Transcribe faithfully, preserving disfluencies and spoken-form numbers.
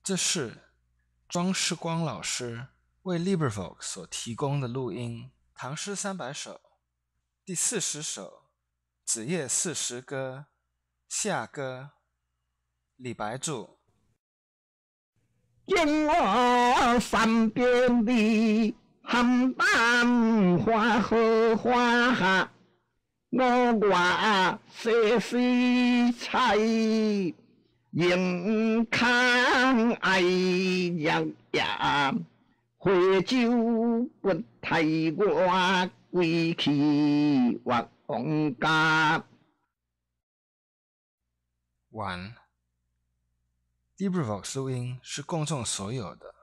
这是庄世光老师为 LibriVox 所提供的录音，《唐诗三百首》第四十首《子夜四时歌》下歌，李白注。 见我三边地，邯郸花荷花下，我挂西西菜，迎康爱日夜，回酒不提我归去或王家。 完。LibriVox 录音是公众所有的，